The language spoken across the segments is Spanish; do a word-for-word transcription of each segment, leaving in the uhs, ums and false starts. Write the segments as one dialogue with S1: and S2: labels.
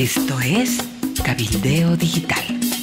S1: Esto es Cabildeo Digital.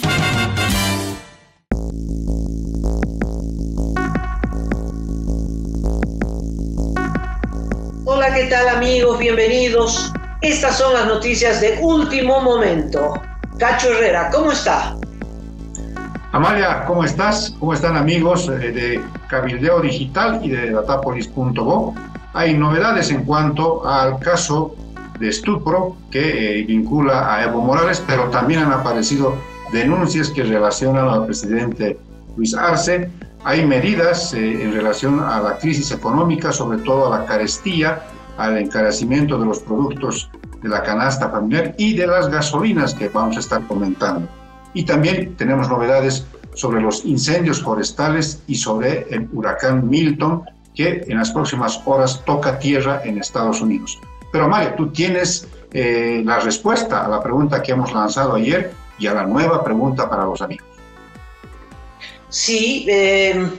S2: Hola, ¿qué tal amigos? Bienvenidos. Estas son las noticias de último momento. Cacho Herrera, ¿cómo está?
S3: Amalia, ¿cómo estás? ¿Cómo están amigos de Cabildeo Digital y de datapolis punto go? Hay novedades en cuanto al caso de estupro que eh, vincula a Evo Morales, pero también han aparecido denuncias que relacionan al presidente Luis Arce. Hay medidas eh, en relación a la crisis económica, sobre todo a la carestía, al encarecimiento de los productos de la canasta familiar y de las gasolinas que vamos a estar comentando. Y también tenemos novedades sobre los incendios forestales y sobre el huracán Milton, que en las próximas horas toca tierra en Estados Unidos. Pero Mario, tú tienes eh, la respuesta a la pregunta que hemos lanzado ayer y a la nueva pregunta para los amigos.
S2: Sí, eh,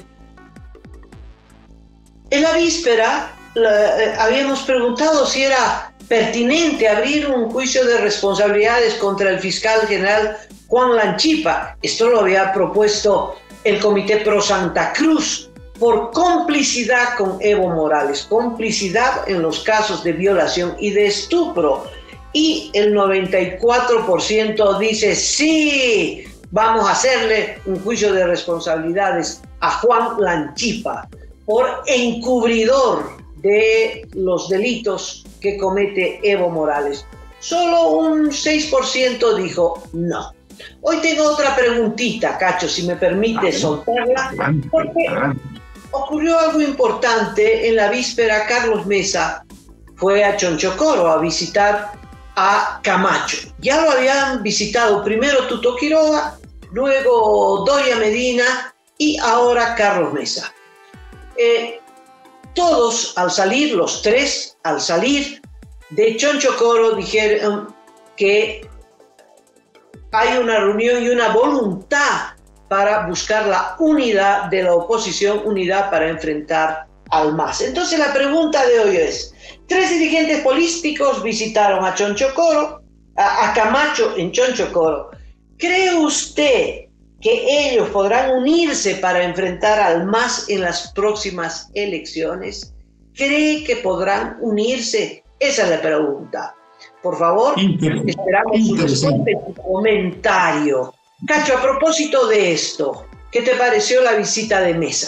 S2: en la víspera la, eh, habíamos preguntado si era pertinente abrir un juicio de responsabilidades contra el fiscal general Juan Lanchipa. Esto lo había propuesto el Comité Pro Santa Cruz por complicidad con Evo Morales, complicidad en los casos de violación y de estupro. Y el noventa y cuatro por ciento dice sí, vamos a hacerle un juicio de responsabilidades a Juan Lanchipa por encubridor de los delitos que comete Evo Morales. Solo un seis por ciento dijo no. Hoy tengo otra preguntita, Cacho, si me permite soltarla, porque ocurrió algo importante. En la víspera, Carlos Mesa fue a Chonchocoro a visitar a Camacho. Ya lo habían visitado primero Tuto Quiroga, luego Doria Medina y ahora Carlos Mesa. Eh, todos al salir, los tres al salir de Chonchocoro dijeron que hay una reunión y una voluntad para buscar la unidad de la oposición, unidad para enfrentar al M A S. Entonces la pregunta de hoy es, tres dirigentes políticos visitaron a Chonchocoro, a, a Camacho en Chonchocoro. ¿Cree usted que ellos podrán unirse para enfrentar al M A S en las próximas elecciones? ¿Cree que podrán unirse? Esa es la pregunta. Por favor, esperamos su respuesta y su comentario. Cacho, a propósito de esto, ¿qué te pareció la visita de Mesa?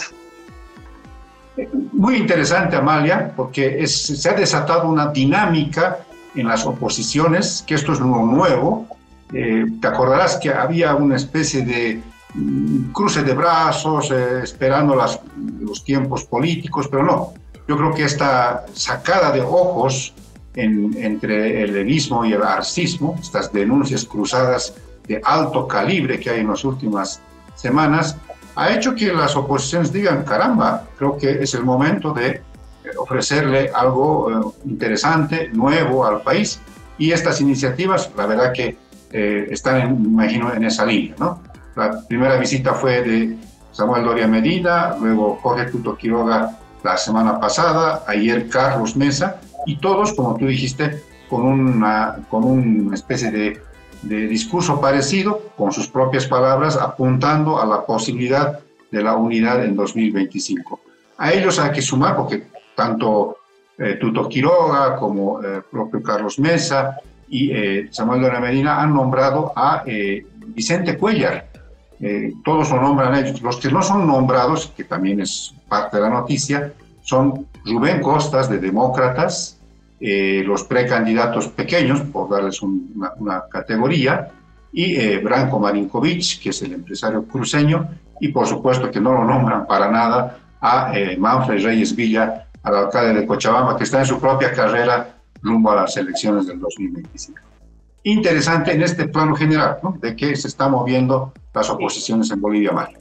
S3: Muy interesante, Amalia, porque es, se ha desatado una dinámica en las oposiciones, que esto es lo nuevo. Eh, te acordarás que había una especie de mm, cruce de brazos, eh, esperando las, los tiempos políticos, pero no. Yo creo que esta sacada de ojos en, entre el evismo y el arcismo, estas denuncias cruzadas de alto calibre que hay en las últimas semanas, ha hecho que las oposiciones digan, caramba, creo que es el momento de ofrecerle algo eh, interesante, nuevo al país, y estas iniciativas, la verdad que eh, están, en, me imagino, en esa línea, ¿no? La primera visita fue de Samuel Doria Medina, luego Jorge Tuto Quiroga la semana pasada, ayer Carlos Mesa, y todos, como tú dijiste, con una, con una especie de de discurso parecido, con sus propias palabras, apuntando a la posibilidad de la unidad en dos mil veinticinco. A ellos hay que sumar, porque tanto eh, Tuto Quiroga como el eh, propio Carlos Mesa y eh, Samuel Doria Medina han nombrado a eh, Vicente Cuéllar. Eh, todos lo nombran ellos. Los que no son nombrados, que también es parte de la noticia, son Rubén Costas, de Demócratas, Eh, los precandidatos pequeños, por darles un, una, una categoría, y eh, Branko Marinkovic, que es el empresario cruceño, y por supuesto que no lo nombran para nada a eh, Manfred Reyes Villa, al alcalde de Cochabamba, que está en su propia carrera rumbo a las elecciones del dos mil veinticinco. Interesante en este plano general, ¿no?, de que se están moviendo las oposiciones en Bolivia, Mario.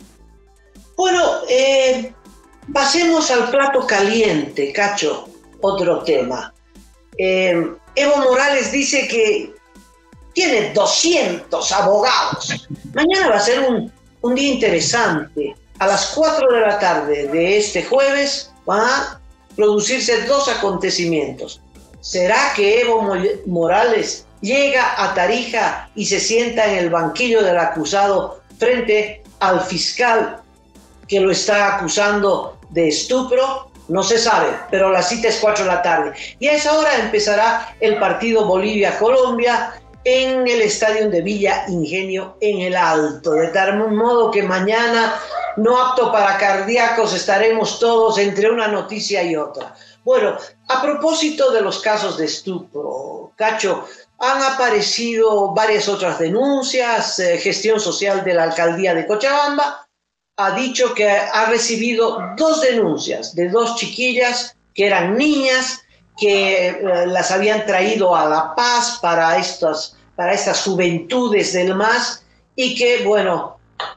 S2: Bueno, eh, pasemos al plato caliente, Cacho. Otro tema. Eh, Evo Morales dice que tiene doscientos abogados. Mañana va a ser un, un día interesante. A las cuatro de la tarde de este jueves van a producirse dos acontecimientos. ¿Será que Evo Morales llega a Tarija y se sienta en el banquillo del acusado frente al fiscal que lo está acusando de estupro. No se sabe, pero la cita es cuatro de la tarde. Y a esa hora empezará el partido Bolivia-Colombia en el estadio de Villa Ingenio en el Alto. De tal modo que mañana, no apto para cardíacos, estaremos todos entre una noticia y otra. Bueno, a propósito de los casos de estupro, Cacho, han aparecido varias otras denuncias. Eh, gestión social de la alcaldía de Cochabamba ha dicho que ha recibido dos denuncias de dos chiquillas que eran niñas, que eh, las habían traído a La Paz para estas, para estas juventudes del M A S y que, bueno,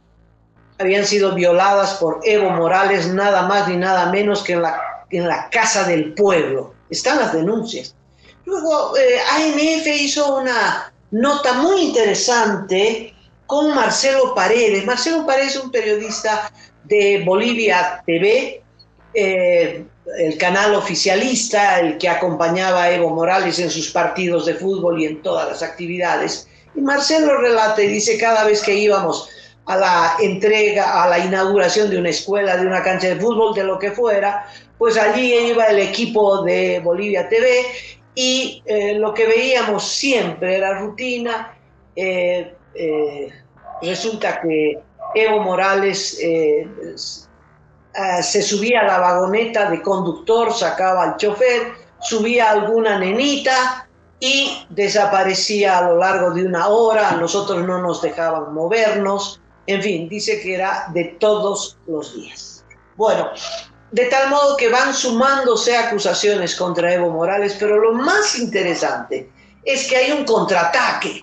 S2: habían sido violadas por Evo Morales, nada más ni nada menos que en la, en la Casa del Pueblo. Están las denuncias. Luego, eh, A N F hizo una nota muy interesante con Marcelo Paredes. Marcelo Paredes es un periodista de Bolivia T V, eh, el canal oficialista, el que acompañaba a Evo Morales en sus partidos de fútbol y en todas las actividades. Y Marcelo relata y dice, cada vez que íbamos a la entrega, a la inauguración de una escuela, de una cancha de fútbol, de lo que fuera, pues allí iba el equipo de Bolivia T V y eh, lo que veíamos siempre era rutina. Eh, eh, resulta que Evo Morales eh, eh, se subía a la vagoneta de conductor, sacaba al chofer, subía alguna nenita y desaparecía a lo largo de una hora. A nosotros no nos dejaban movernos. En fin, dice que era de todos los días. Bueno, de tal modo que van sumándose acusaciones contra Evo Morales, pero lo más interesante es que hay un contraataque.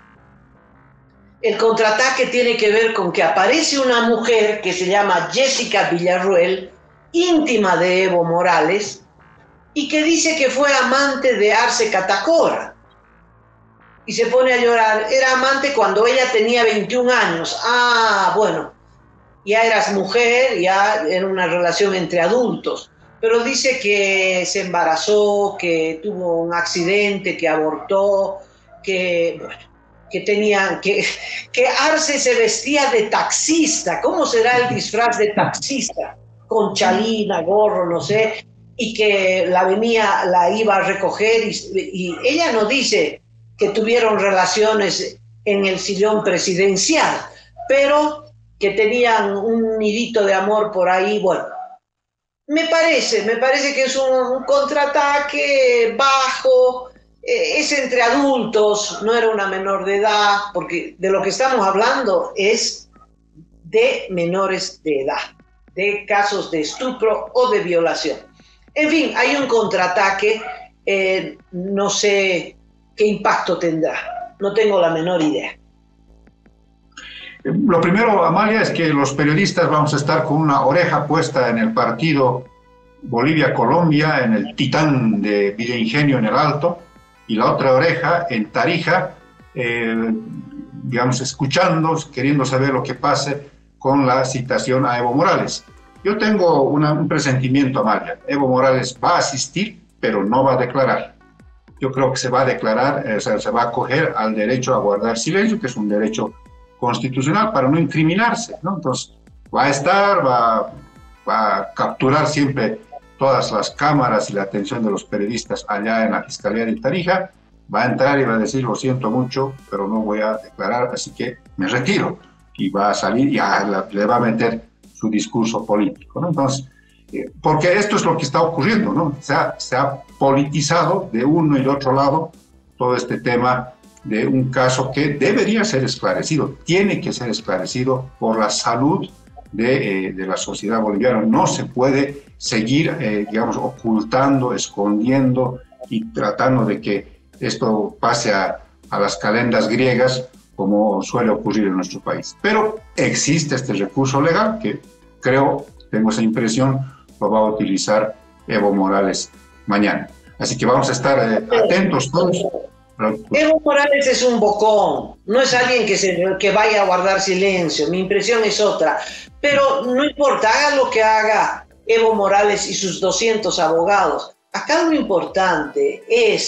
S2: El contraataque tiene que ver con que aparece una mujer que se llama Jessica Villarruel, íntima de Evo Morales, y que dice que fue amante de Arce Catacora. Y se pone a llorar. Era amante cuando ella tenía veintiún años. Ah, bueno, ya eras mujer, ya era una relación entre adultos. Pero dice que se embarazó, que tuvo un accidente, que abortó, que, bueno, que tenían, que, que Arce se vestía de taxista. ¿Cómo será el disfraz de taxista? Con chalina, gorro, no sé, y que la venía, la iba a recoger, y, y ella no dice que tuvieron relaciones en el sillón presidencial, pero que tenían un nidito de amor por ahí. Bueno, me parece, me parece que es un, un contraataque bajo, eh, es entre adultos, no era una menor de edad, porque de lo que estamos hablando es de menores de edad, de casos de estupro o de violación. En fin, hay un contraataque, eh, no sé qué impacto tendrá, no tengo la menor idea.
S3: Lo primero, Amalia, es que los periodistas vamos a estar con una oreja puesta en el partido Bolivia-Colombia, en el Titán de Villa Ingenio en el Alto, y la otra oreja en Tarija, eh, digamos, escuchando, queriendo saber lo que pase con la citación a Evo Morales. Yo tengo una, un presentimiento, Amalia. Evo Morales va a asistir, pero no va a declarar. Yo creo que se va a declarar, eh, o sea, se va a acoger al derecho a guardar silencio, que es un derecho constitucional para no incriminarse, ¿no? Entonces, va a estar, va, va a capturar siempre todas las cámaras y la atención de los periodistas allá en la Fiscalía de Tarija, va a entrar y va a decir, lo siento mucho, pero no voy a declarar, así que me retiro. Y va a salir y a, le va a meter su discurso político, ¿no? Entonces, eh, porque esto es lo que está ocurriendo, ¿no? Se ha, se ha politizado de uno y de otro lado todo este tema de un caso que debería ser esclarecido, tiene que ser esclarecido por la salud de, eh, de la sociedad boliviana. No se puede seguir, eh, digamos, ocultando, escondiendo y tratando de que esto pase a, a las calendas griegas, como suele ocurrir en nuestro país. Pero existe este recurso legal que creo, tengo esa impresión, lo va a utilizar Evo Morales mañana. Así que vamos a estar eh, atentos todos.
S2: Evo Morales es un bocón, no es alguien que, se, que vaya a guardar silencio, mi impresión es otra, pero no importa, haga lo que haga Evo Morales y sus doscientos abogados. Acá lo importante es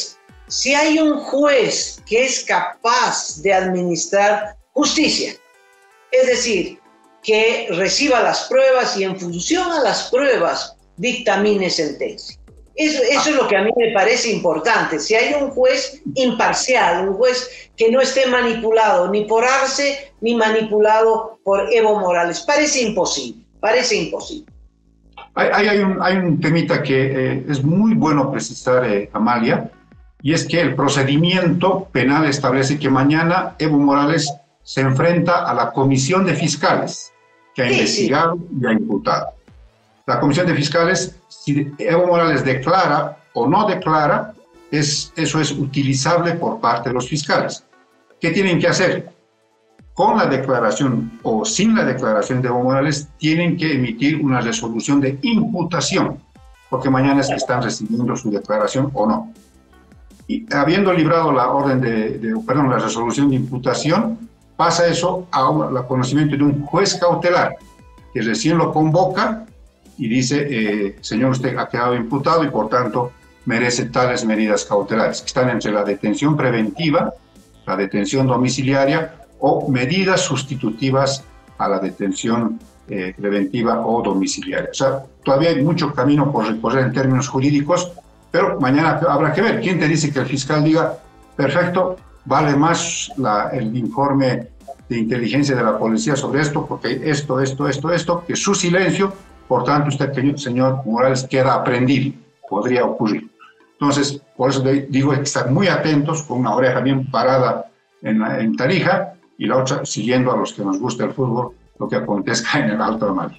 S2: si hay un juez que es capaz de administrar justicia, es decir, que reciba las pruebas y en función a las pruebas dictamine sentencia. Eso, eso es lo que a mí me parece importante. Si hay un juez imparcial, un juez que no esté manipulado ni por Arce ni manipulado por Evo Morales, parece imposible, parece imposible.
S3: Hay, hay, un, hay un temita que eh, es muy bueno precisar, eh, Amalia, y es que el procedimiento penal establece que mañana Evo Morales se enfrenta a la Comisión de Fiscales, que ha sí, investigado sí. y ha imputado. La Comisión de Fiscales, si Evo Morales declara o no declara, es, eso es utilizable por parte de los fiscales. ¿Qué tienen que hacer? Con la declaración o sin la declaración de Evo Morales, tienen que emitir una resolución de imputación, porque mañana es que están recibiendo su declaración o no. Y habiendo librado la orden de, de perdón, la resolución de imputación, pasa eso al conocimiento de un juez cautelar, que recién lo convoca y dice, eh, señor, usted ha quedado imputado y por tanto merece tales medidas cautelares, que están entre la detención preventiva, la detención domiciliaria o medidas sustitutivas a la detención eh, preventiva o domiciliaria. O sea, todavía hay mucho camino por recorrer en términos jurídicos, pero mañana habrá que ver. ¿Quién te dice que el fiscal diga, perfecto, vale más la, el informe de inteligencia de la policía sobre esto, porque esto, esto, esto, esto, que su silencio, por tanto usted, señor Morales, queda aprendido, podría ocurrir. Entonces, por eso digo que estar muy atentos, con una oreja bien parada en, en Tarija, y la otra siguiendo a los que nos gusta el fútbol, lo que acontezca en el Alto Amalia.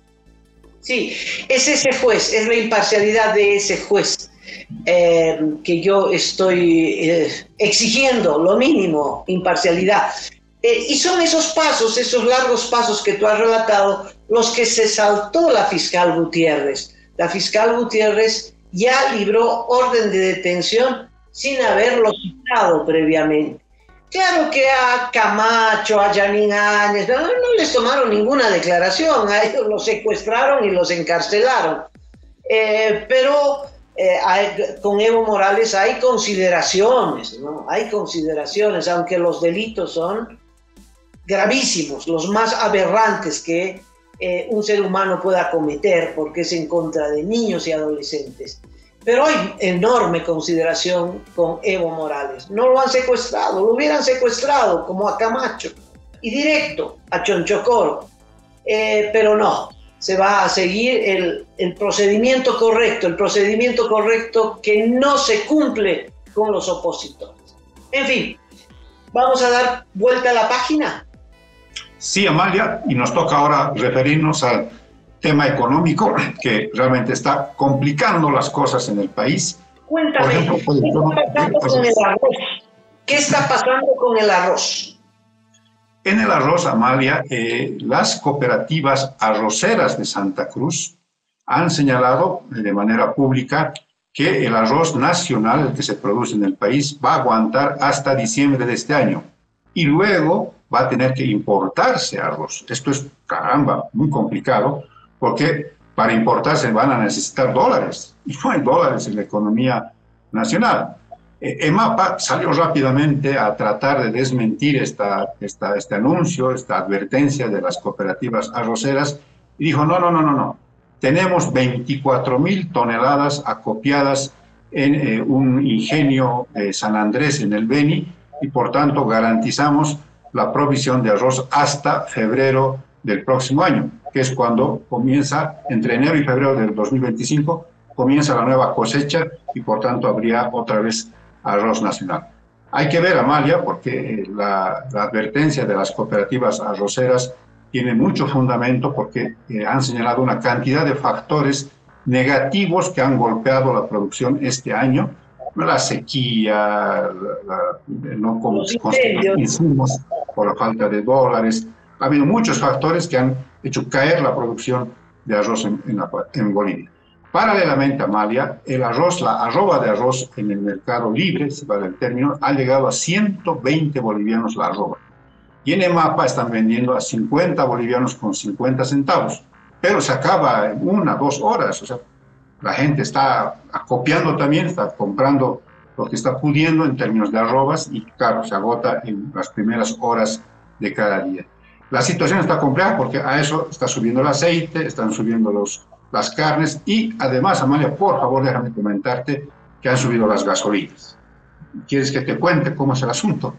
S2: Sí, es ese juez, es la imparcialidad de ese juez eh, que yo estoy eh, exigiendo, lo mínimo, imparcialidad. Eh, y son esos pasos, esos largos pasos que tú has relatado, los que se saltó la fiscal Gutiérrez. La fiscal Gutiérrez ya libró orden de detención sin haberlo citado previamente. Claro que a Camacho, a Janine Áñez, no, no les tomaron ninguna declaración, a ellos los secuestraron y los encarcelaron. Eh, pero eh, hay, con Evo Morales hay consideraciones, ¿no? Hay consideraciones, aunque los delitos son gravísimos, los más aberrantes que eh, un ser humano pueda cometer, porque es en contra de niños y adolescentes. Pero hay enorme consideración con Evo Morales. No lo han secuestrado, lo hubieran secuestrado como a Camacho y directo a Chonchocoro. Eh, pero no, se va a seguir el, el procedimiento correcto, el procedimiento correcto que no se cumple con los opositores. En fin, vamos a dar vuelta a la página.
S3: Sí, Amalia, y nos toca ahora referirnos al tema económico que realmente está complicando las cosas en el país.
S2: Cuéntame, ejemplo, ¿qué, está pasando con el arroz? ¿Qué está pasando con el arroz?
S3: En el arroz, Amalia, eh, las cooperativas arroceras de Santa Cruz han señalado de manera pública que el arroz nacional, el que se produce en el país, va a aguantar hasta diciembre de este año y luego va a tener que importarse arroz. Esto es, caramba, muy complicado, porque para importarse van a necesitar dólares, y no hay dólares en la economía nacional. Eh, EMAPA salió rápidamente a tratar de desmentir esta, esta, este anuncio, esta advertencia de las cooperativas arroceras, y dijo, no, no, no, no, no. Tenemos veinticuatro mil toneladas acopiadas en eh, un ingenio de San Andrés, en el Beni, y por tanto garantizamos la provisión de arroz hasta febrero del próximo año, que es cuando comienza, entre enero y febrero del dos mil veinticinco, comienza la nueva cosecha y por tanto habría otra vez arroz nacional. Hay que ver, Amalia, porque la, la advertencia de las cooperativas arroceras tiene mucho fundamento porque eh, han señalado una cantidad de factores negativos que han golpeado la producción este año, la sequía, la, la, no conseguir insumos por la falta de dólares. Ha habido muchos factores que han hecho caer la producción de arroz en, en, la, en Bolivia. Paralelamente, Amalia, el arroz, la arroba de arroz en el mercado libre, si vale el término, ha llegado a ciento veinte bolivianos la arroba. Y en EMAPA están vendiendo a cincuenta bolivianos con cincuenta centavos. Pero se acaba en una, dos horas. O sea, la gente está acopiando también, está comprando porque está pudiendo en términos de arrobas y, claro, se agota en las primeras horas de cada día. La situación está compleja porque a eso está subiendo el aceite, están subiendo los, las carnes y además, Amalia, por favor, déjame comentarte que han subido las gasolinas. ¿Quieres que te cuente cómo es el asunto?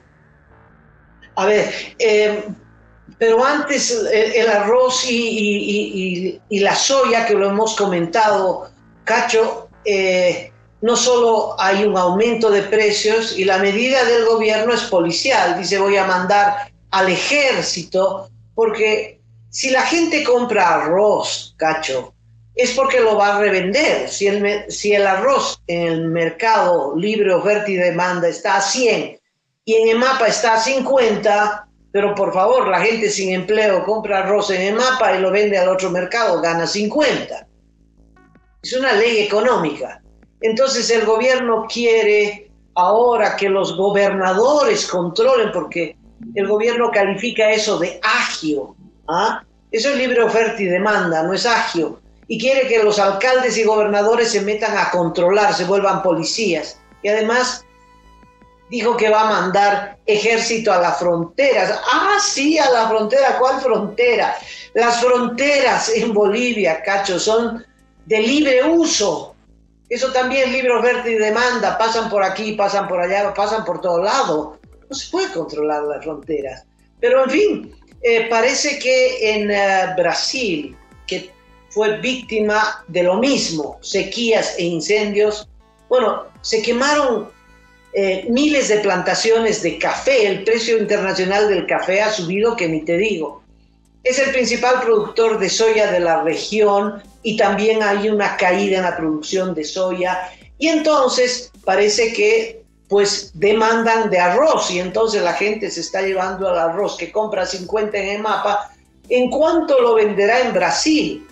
S2: A ver, eh, pero antes el, el arroz y, y, y, y la soya, que lo hemos comentado, Cacho, eh, no solo hay un aumento de precios y la medida del gobierno es policial, dice voy a mandar al ejército, porque si la gente compra arroz, Cacho, es porque lo va a revender. Si el, si el arroz en el mercado libre, oferta y demanda está a cien y en EMAPA está a cincuenta, pero por favor, la gente sin empleo compra arroz en EMAPA y lo vende al otro mercado, gana cincuenta. Es una ley económica. Entonces el gobierno quiere ahora que los gobernadores controlen, porque el gobierno califica eso de agio. ¿Ah? Eso es libre oferta y demanda, no es agio. Y quiere que los alcaldes y gobernadores se metan a controlar, se vuelvan policías. Y además dijo que va a mandar ejército a las fronteras. Ah, sí, a la frontera. ¿Cuál frontera? Las fronteras en Bolivia, Cacho, son de libre uso. Eso también es libre oferta y demanda. Pasan por aquí, pasan por allá, pasan por todo lado. No se puede controlar las fronteras. Pero en fin, eh, parece que en uh, Brasil, que fue víctima de lo mismo, sequías e incendios, bueno, se quemaron eh, miles de plantaciones de café. El precio internacional del café ha subido que ni te digo. Es el principal productor de soya de la región y también hay una caída en la producción de soya. Y entonces parece que pues demandan de arroz y entonces la gente se está llevando al arroz que compra cincuenta en EMAPA. ¿En cuánto lo venderá en Brasil?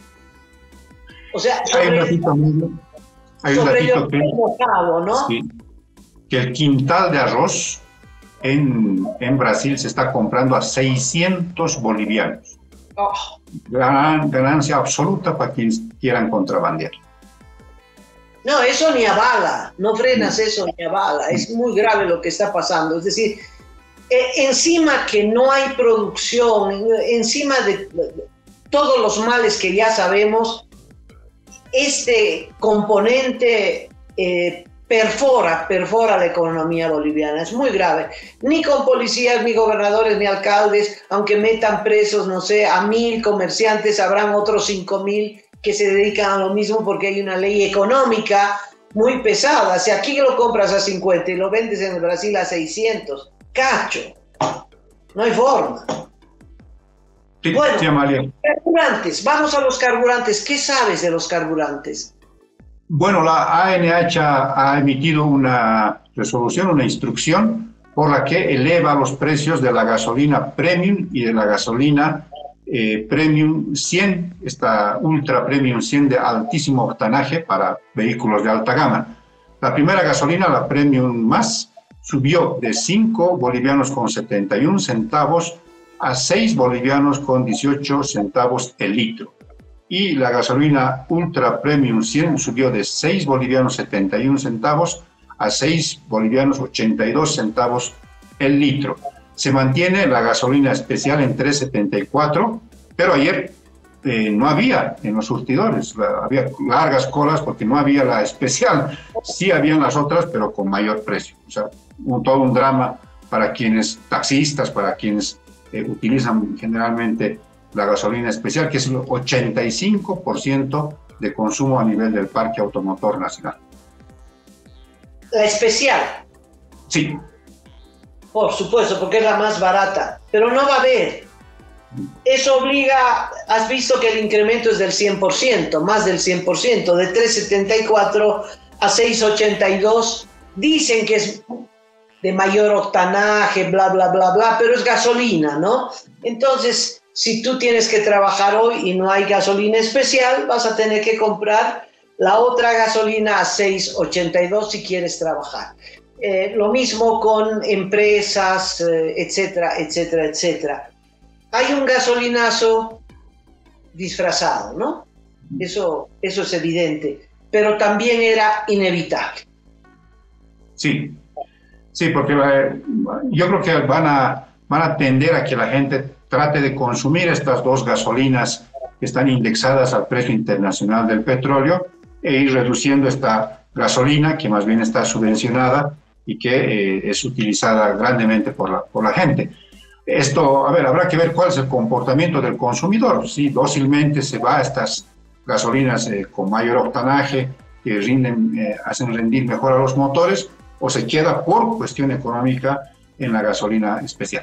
S2: O sea,
S3: hay un ratito mismo. Hay un ratito que,
S2: mojado, ¿no?
S3: Sí, que el quintal de arroz en, en Brasil se está comprando a seiscientos bolivianos.
S2: Oh.
S3: Gran, ganancia absoluta para quienes quieran contrabandear.
S2: No, eso ni a bala, no frenas eso ni a bala, es muy grave lo que está pasando. Es decir, eh, encima que no hay producción, encima de, de todos los males que ya sabemos, este componente eh, perfora, perfora la economía boliviana, es muy grave. Ni con policías, ni gobernadores, ni alcaldes, aunque metan presos, no sé, a mil comerciantes, habrán otros cinco mil que se dedican a lo mismo porque hay una ley económica muy pesada. Si aquí lo compras a cincuenta y lo vendes en el Brasil a seiscientos, Cacho, no hay forma.
S3: Sí,
S2: bueno,
S3: sí, Amalia.
S2: Carburantes, vamos a los carburantes. ¿Qué sabes de los carburantes?
S3: Bueno, la A N H ha, ha emitido una resolución, una instrucción por la que eleva los precios de la gasolina premium y de la gasolina eh, premium cien, esta ultra premium cien de altísimo octanaje para vehículos de alta gama. La primera gasolina, la premium más, subió de cinco bolivianos con setenta y un centavos a seis bolivianos con dieciocho centavos el litro. Y la gasolina Ultra Premium cien subió de seis bolivianos setenta y un centavos a seis bolivianos ochenta y dos centavos el litro. Se mantiene la gasolina especial en tres setenta y cuatro, pero ayer eh, no había en los surtidores, la, había largas colas porque no había la especial. Sí habían las otras, pero con mayor precio. O sea, un, todo un drama para quienes, taxistas, para quienes eh, utilizan generalmente la gasolina especial, que es el ochenta y cinco por ciento de consumo a nivel del parque automotor nacional.
S2: La especial.
S3: Sí.
S2: Por supuesto, porque es la más barata, pero no va a haber. Eso obliga, has visto que el incremento es del cien por ciento, más del cien por ciento, de tres setenta y cuatro a seis ochenta y dos. Dicen que es de mayor octanaje, bla, bla, bla, bla, pero es gasolina, ¿no? Entonces, si tú tienes que trabajar hoy y no hay gasolina especial, vas a tener que comprar la otra gasolina a seis ochenta y dos si quieres trabajar. Eh, lo mismo con empresas, eh, etcétera, etcétera, etcétera. Hay un gasolinazo disfrazado, ¿no? Eso, eso es evidente, pero también era inevitable.
S3: Sí, sí, porque la, yo creo que van a, van a tender a que la gente trate de consumir estas dos gasolinas que están indexadas al precio internacional del petróleo e ir reduciendo esta gasolina que más bien está subvencionada y que eh, es utilizada grandemente por la, por la gente. Esto, a ver, habrá que ver cuál es el comportamiento del consumidor. Si dócilmente se va a estas gasolinas eh, con mayor octanaje, que rinden, eh, hacen rendir mejor a los motores, o se queda por cuestión económica en la gasolina especial.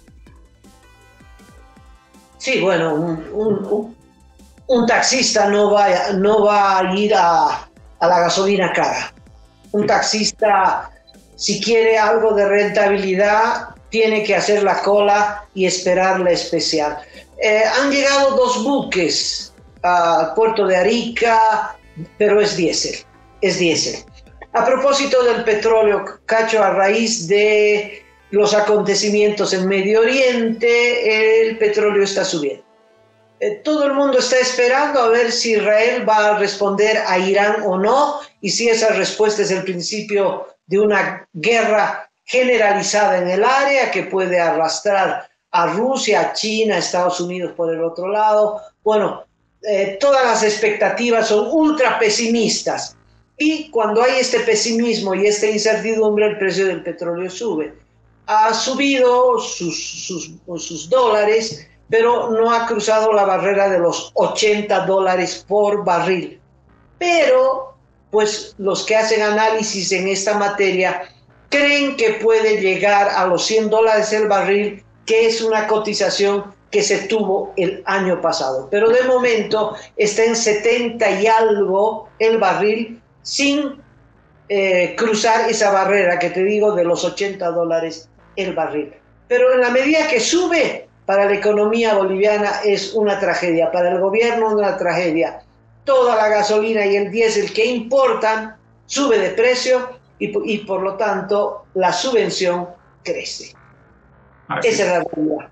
S2: Sí, bueno, un, un, un taxista no va, no va a ir a, a la gasolina cara. Un taxista, si quiere algo de rentabilidad, tiene que hacer la cola y esperar la especial. Eh, han llegado dos buques al puerto de Arica, pero es diésel, es diésel. A propósito del petróleo, Cacho, a raíz de los acontecimientos en Medio Oriente, el petróleo está subiendo. Eh, todo el mundo está esperando a ver si Israel va a responder a Irán o no, y si esa respuesta es el principio de una guerra generalizada en el área que puede arrastrar a Rusia, a China, a Estados Unidos por el otro lado. Bueno, eh, todas las expectativas son ultra pesimistas. Y cuando hay este pesimismo y esta incertidumbre, el precio del petróleo sube. Ha subido sus, sus, sus dólares, pero no ha cruzado la barrera de los ochenta dólares por barril. Pero, pues, los que hacen análisis en esta materia creen que puede llegar a los cien dólares el barril, que es una cotización que se tuvo el año pasado. Pero de momento está en setenta y algo el barril, sin eh, cruzar esa barrera que te digo de los ochenta dólares el barril. Pero en la medida que sube, para la economía boliviana es una tragedia, para el gobierno una tragedia. Toda la gasolina y el diésel que importan sube de precio y, y por lo tanto la subvención crece. Así. Esa es la realidad.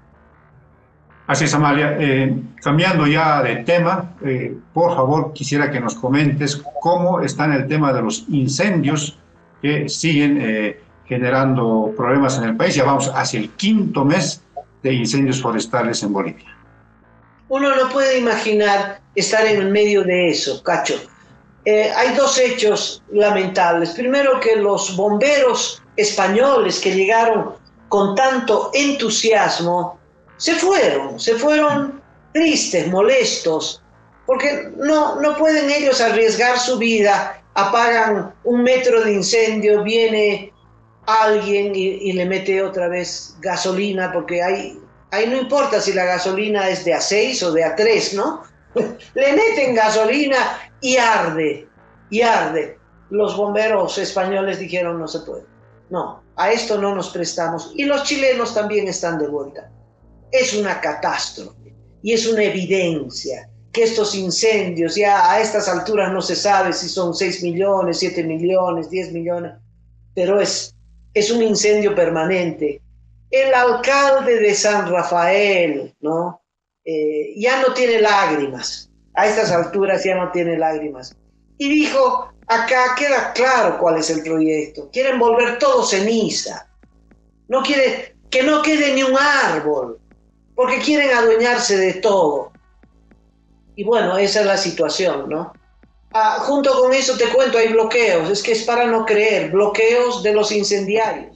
S3: Así es, Amalia. Eh, cambiando ya de tema, eh, por favor, quisiera que nos comentes cómo está en el tema de los incendios que siguen eh, generando problemas en el país. Ya vamos hacia el quinto mes de incendios forestales en Bolivia.
S2: Uno no puede imaginar estar en el medio de eso, Cacho. Eh, hay dos hechos lamentables. Primero, que los bomberos españoles que llegaron con tanto entusiasmo se fueron, se fueron tristes, molestos, porque no, no pueden ellos arriesgar su vida, apagan un metro de incendio, viene alguien y, y le mete otra vez gasolina, porque ahí, ahí no importa si la gasolina es de A seis o de A tres, ¿no? Le meten gasolina y arde, y arde. Los bomberos españoles dijeron no se puede, no, a esto no nos prestamos, y los chilenos también están de vuelta. Es una catástrofe y es una evidencia que estos incendios, ya a estas alturas no se sabe si son seis millones, siete millones, diez millones, pero es, es un incendio permanente. El alcalde de San Rafael, ¿no? Eh, ya no tiene lágrimas, a estas alturas ya no tiene lágrimas. Y dijo, acá queda claro cuál es el proyecto, quieren volver todo ceniza, no quiere, que no quede ni un árbol, porque quieren adueñarse de todo. Y bueno, esa es la situación, ¿no? Ah, junto con eso te cuento, hay bloqueos, es que es para no creer, bloqueos de los incendiarios.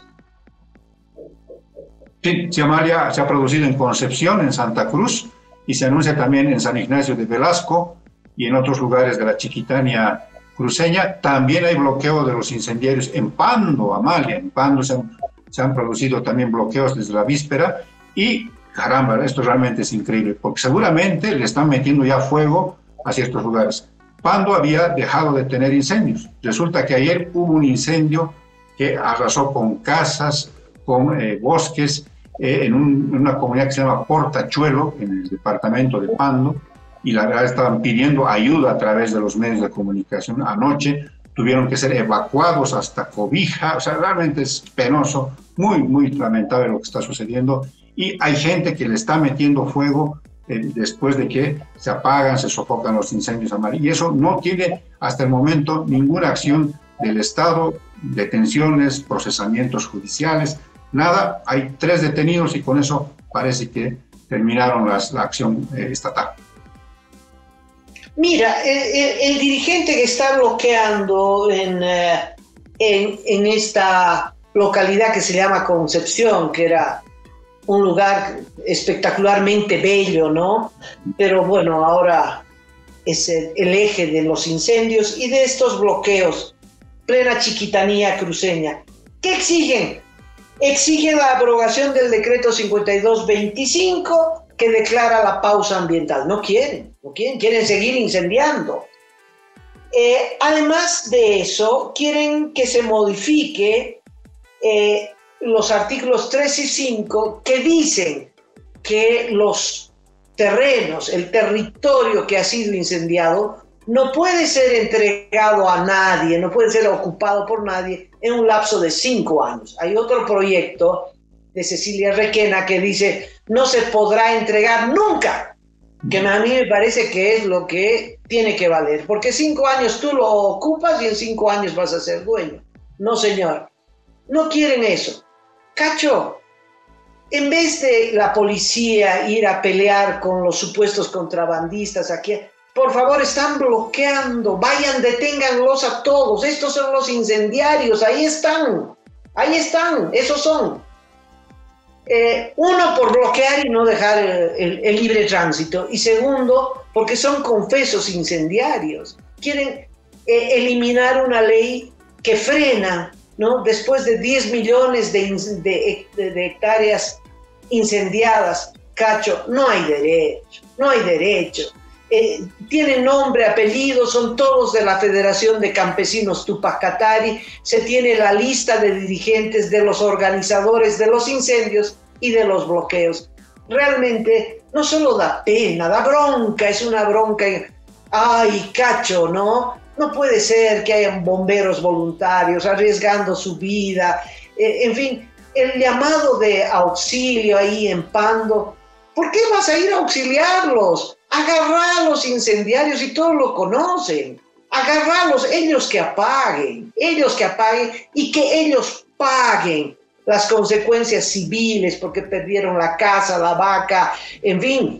S3: Sí, sí, Amalia, se ha producido en Concepción, en Santa Cruz, y se anuncia también en San Ignacio de Velasco y en otros lugares de la Chiquitania cruceña. También hay bloqueo de los incendiarios en Pando, Amalia. En Pando se han, se han producido también bloqueos desde la víspera y caramba, esto realmente es increíble, porque seguramente le están metiendo ya fuego a ciertos lugares. Pando había dejado de tener incendios. Resulta que ayer hubo un incendio que arrasó con casas, con eh, bosques, eh, en, un, en una comunidad que se llama Portachuelo, en el departamento de Pando, y la verdad estaban pidiendo ayuda a través de los medios de comunicación. Anoche tuvieron que ser evacuados hasta Cobija, o sea, realmente es penoso, muy, muy lamentable lo que está sucediendo. Y hay gente que le está metiendo fuego eh, después de que se apagan, se sofocan los incendios amarillos. Y eso no tiene hasta el momento ninguna acción del Estado, detenciones, procesamientos judiciales, nada. Hay tres detenidos y con eso parece que terminaron las, la acción eh, estatal.
S2: Mira, el, el, el dirigente que está bloqueando en, eh, en, en esta localidad que se llama Concepción, que era un lugar espectacularmente bello, ¿no? Pero bueno, ahora es el, el eje de los incendios y de estos bloqueos, plena chiquitanía cruceña. ¿Qué exigen? Exigen la abrogación del decreto cincuenta y dos veinticinco que declara la pausa ambiental. No quieren, no quieren, quieren seguir incendiando. Eh, además de eso, quieren que se modifique eh, los artículos tres y cinco que dicen que los terrenos, el territorio que ha sido incendiado, no puede ser entregado a nadie, no puede ser ocupado por nadie en un lapso de cinco años. Hay otro proyecto de Cecilia Requena que dice no se podrá entregar nunca, que a mí me parece que es lo que tiene que valer, porque cinco años tú lo ocupas y en cinco años vas a ser dueño. No, señor, no quieren eso. Cacho, en vez de la policía ir a pelear con los supuestos contrabandistas aquí, por favor, están bloqueando, vayan, deténganlos a todos, estos son los incendiarios, ahí están, ahí están, esos son. Eh, uno, por bloquear y no dejar el, el, el libre tránsito, y segundo, porque son confesos incendiarios. Quieren eh, eliminar una ley que frena, ¿no? Después de diez millones de, de, de, de hectáreas incendiadas. Cacho, no hay derecho, no hay derecho. Eh, tienen nombre, apellido, son todos de la Federación de Campesinos Tupac Katari, se tiene la lista de dirigentes de los organizadores de los incendios y de los bloqueos. Realmente no solo da pena, da bronca, es una bronca. Ay, Cacho, ¿no? No puede ser que hayan bomberos voluntarios arriesgando su vida, eh, en fin, el llamado de auxilio ahí en Pando. ¿Por qué vas a ir a auxiliarlos? Agarrar a los incendiarios y todos lo conocen. Agarrarlos, ellos que apaguen, ellos que apaguen y que ellos paguen las consecuencias civiles porque perdieron la casa, la vaca, en fin.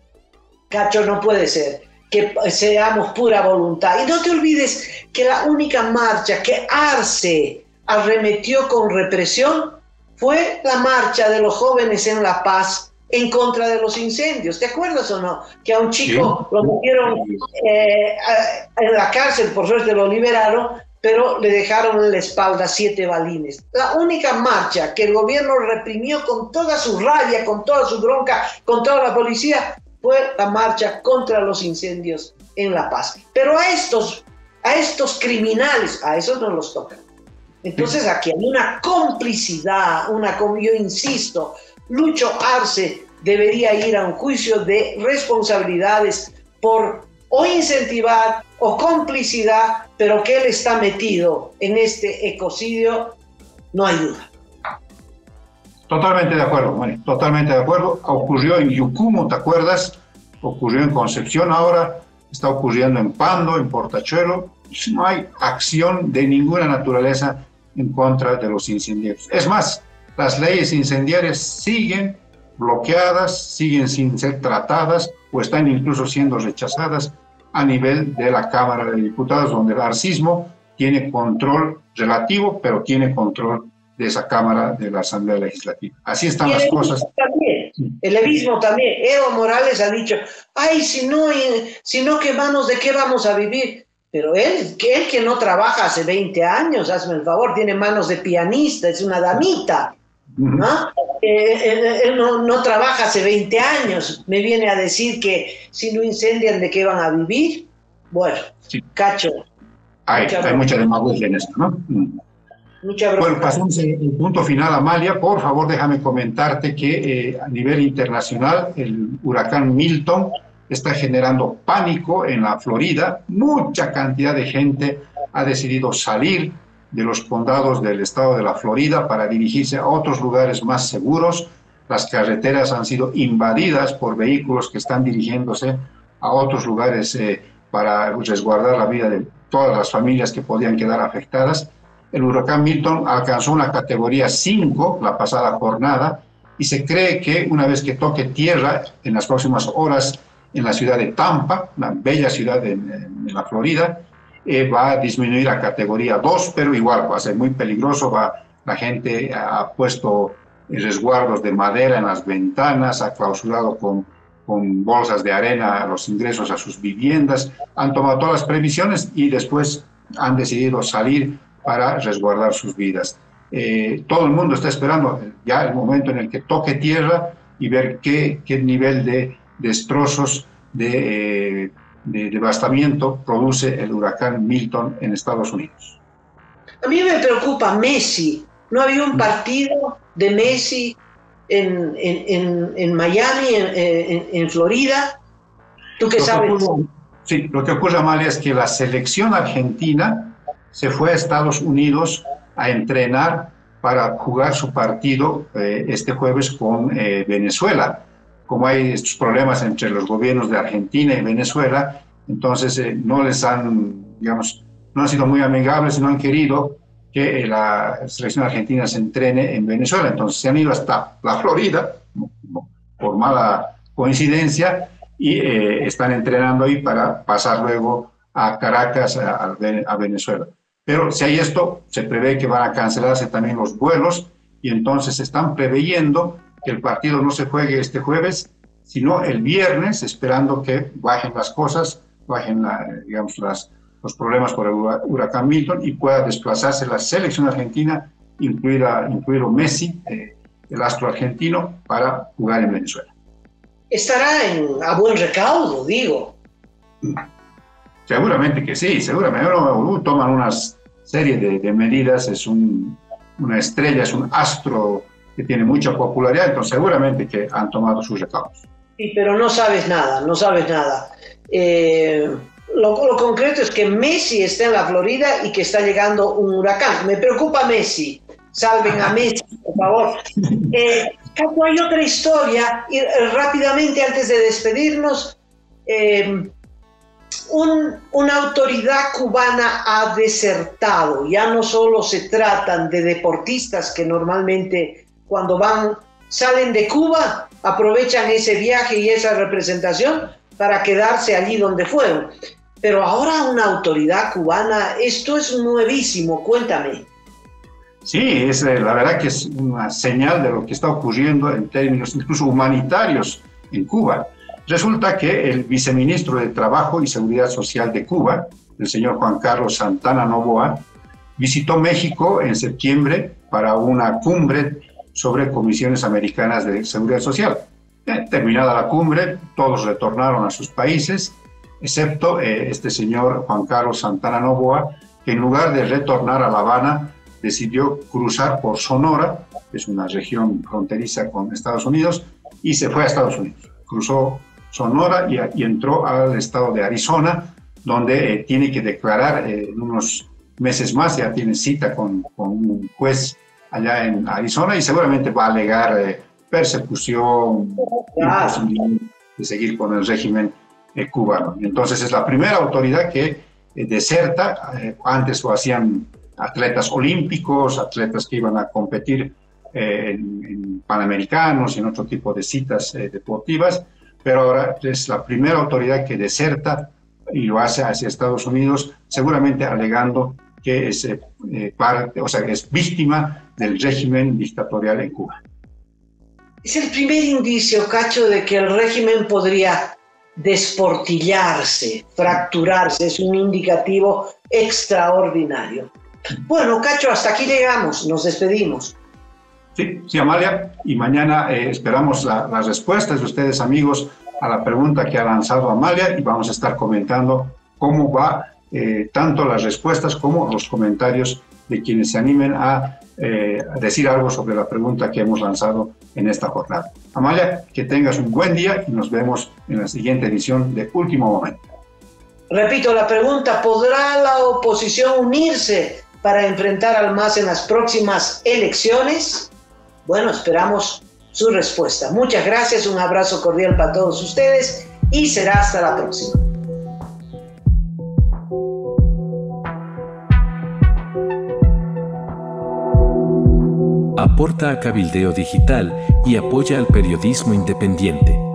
S2: Cacho, no puede ser que seamos pura voluntad. Y no te olvides que la única marcha que Arce arremetió con represión fue la marcha de los jóvenes en La Paz en contra de los incendios. ¿Te acuerdas o no? Que a un chico sí. lo metieron eh, en la cárcel, por suerte lo liberaron, pero le dejaron en la espalda siete balines. La única marcha que el gobierno reprimió con toda su rabia, con toda su bronca, con toda la policía, fue la marcha contra los incendios en La Paz. Pero a estos, a estos criminales, a esos no los tocan. Entonces aquí hay una complicidad, una, yo insisto, Lucho Arce debería ir a un juicio de responsabilidades por o incentivar o complicidad, pero que él está metido en este ecocidio, no hay duda.
S3: Totalmente de acuerdo, bueno, totalmente de acuerdo. Ocurrió en Yucumo, ¿te acuerdas? Ocurrió en Concepción ahora, está ocurriendo en Pando, en Portachuelo. No hay acción de ninguna naturaleza en contra de los incendiarios. Es más, las leyes incendiarias siguen bloqueadas, siguen sin ser tratadas o están incluso siendo rechazadas a nivel de la Cámara de Diputados, donde el arcismo tiene control relativo, pero tiene control de esa Cámara de la Asamblea Legislativa. Así están las cosas.
S2: También, el levismo también. Evo Morales ha dicho, ay, si no, si no quemamos, ¿de qué vamos a vivir? Pero él, que él que no trabaja hace veinte años, hazme el favor, tiene manos de pianista, es una damita, ¿no? Eh, él, él no, no trabaja hace veinte años, me viene a decir que si no incendian, ¿de qué van a vivir? Bueno, sí. Cacho.
S3: Hay mucha, hay mucha demagogia en esto, ¿no?
S2: Mucha
S3: bueno, pasamos el punto final, Amalia. Por favor, déjame comentarte que eh, a nivel internacional el huracán Milton está generando pánico en la Florida. Mucha cantidad de gente ha decidido salir de los condados del estado de la Florida para dirigirse a otros lugares más seguros. Las carreteras han sido invadidas por vehículos que están dirigiéndose a otros lugares eh, para resguardar la vida de todas las familias que podían quedar afectadas. El huracán Milton alcanzó una categoría cinco la pasada jornada y se cree que una vez que toque tierra en las próximas horas en la ciudad de Tampa, una bella ciudad en, en la Florida, eh, va a disminuir a categoría dos, pero igual va a ser muy peligroso. Va, la gente ha puesto resguardos de madera en las ventanas, ha clausurado con, con bolsas de arena los ingresos a sus viviendas, han tomado todas las previsiones y después han decidido salir para resguardar sus vidas. Eh, todo el mundo está esperando ya el momento en el que toque tierra y ver qué, qué nivel de destrozos, de, eh, de devastamiento produce el huracán Milton en Estados Unidos.
S2: A mí me preocupa Messi. ¿No había un partido de Messi en, en, en, en Miami, en, en, en Florida? ¿Tú qué sabes?
S3: Ocurre, sí, lo que ocurre, Amalia, es que la selección argentina se fue a Estados Unidos a entrenar para jugar su partido eh, este jueves con eh, Venezuela. Como hay estos problemas entre los gobiernos de Argentina y Venezuela, entonces eh, no les han, digamos, no han sido muy amigables y no han querido que eh, la selección argentina se entrene en Venezuela. Entonces se han ido hasta la Florida, por mala coincidencia, y eh, están entrenando ahí para pasar luego a Caracas, a, a Venezuela. Pero si hay esto, se prevé que van a cancelarse también los vuelos y entonces están preveyendo que el partido no se juegue este jueves, sino el viernes, esperando que bajen las cosas, bajen la, digamos, las, los problemas por el huracán Milton y pueda desplazarse la selección argentina, incluida, incluido Messi, eh, el astro argentino, para jugar en Venezuela.
S2: Estará en, a buen recaudo, digo.
S3: Seguramente que sí, seguramente. Uh, toman una serie de, de medidas, es un, una estrella, es un astro que tiene mucha popularidad, entonces seguramente que han tomado sus recaudos.
S2: Sí, pero no sabes nada, no sabes nada. Eh, lo, lo concreto es que Messi está en la Florida y que está llegando un huracán. Me preocupa Messi. Salven a Messi, por favor. Eh, hay otra historia, y, eh, rápidamente antes de despedirnos. Eh, un, una autoridad cubana ha desertado. Ya no solo se tratan de deportistas que normalmente cuando van, salen de Cuba, aprovechan ese viaje y esa representación para quedarse allí donde fueron. Pero ahora una autoridad cubana, esto es nuevísimo, cuéntame.
S3: Sí, es, la verdad que es una señal de lo que está ocurriendo en términos incluso humanitarios en Cuba. Resulta que el viceministro de Trabajo y Seguridad Social de Cuba, el señor Juan Carlos Santana Novoa, visitó México en septiembre para una cumbre sobre comisiones americanas de seguridad social. Eh, terminada la cumbre, todos retornaron a sus países, excepto eh, este señor Juan Carlos Santana Novoa, que en lugar de retornar a La Habana, decidió cruzar por Sonora, que es una región fronteriza con Estados Unidos, y se fue a Estados Unidos. Cruzó Sonora y, y entró al estado de Arizona, donde eh, tiene que declarar eh, en unos meses más, ya tiene cita con, con un juez allá en Arizona y seguramente va a alegar eh, persecución, imposibilidad de seguir con el régimen eh, cubano. Entonces es la primera autoridad que eh, deserta. Eh, antes lo hacían atletas olímpicos, atletas que iban a competir eh, en, en panamericanos y en otro tipo de citas eh, deportivas, pero ahora es la primera autoridad que deserta y lo hace hacia Estados Unidos, seguramente alegando que es, eh, parte, o sea, es víctima del régimen dictatorial en Cuba.
S2: Es el primer indicio, Cacho, de que el régimen podría desportillarse, fracturarse. Es un indicativo extraordinario. Bueno, Cacho, hasta aquí llegamos, nos despedimos.
S3: Sí, sí, Amalia, y mañana eh, esperamos la, las respuestas de ustedes, amigos, a la pregunta que ha lanzado Amalia y vamos a estar comentando cómo va eh, tanto las respuestas como los comentarios de quienes se animen a, eh, a decir algo sobre la pregunta que hemos lanzado en esta jornada. Amalia, que tengas un buen día y nos vemos en la siguiente edición de Último Momento.
S2: Repito la pregunta, ¿podrá la oposición unirse para enfrentar al M A S en las próximas elecciones? Bueno, esperamos su respuesta. Muchas gracias, un abrazo cordial para todos ustedes y será hasta la próxima.
S4: aporta a Cabildeo Digital y apoya al periodismo independiente.